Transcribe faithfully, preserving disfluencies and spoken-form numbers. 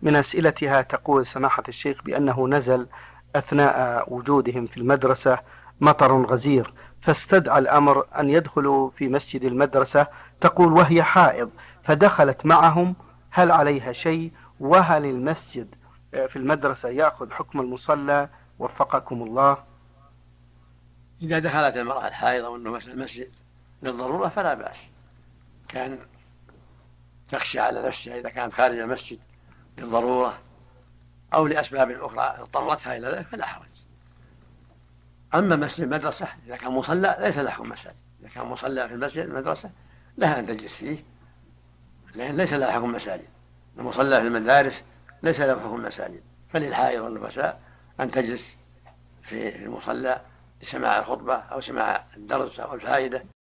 من أسئلتها تقول سماحة الشيخ بأنه نزل أثناء وجودهم في المدرسة مطر غزير، فاستدعى الأمر أن يدخلوا في مسجد المدرسة، تقول وهي حائض، فدخلت معهم، هل عليها شيء؟ وهل المسجد في المدرسة يأخذ حكم المصلى؟ وفقكم الله. إذا دخلت المرأة الحائض أو أنه المسجد للضرورة فلا بأس، كان تخشى على نفسها إذا كانت خارج المسجد للضرورة أو لأسباب أخرى اضطرتها إلى ذلك فلا حرج. أما مسجد المدرسة إذا كان مصلى ليس له حكم مساجد، إذا كان مصلى في المسجد المدرسة لها أن تجلس فيه، لأن ليس له حكم مساجد. المصلى في المدارس ليس له حكم مساجد، فللحائض والنفساء أن تجلس في المصلى لسماع الخطبة أو سماع الدرس أو الفائدة.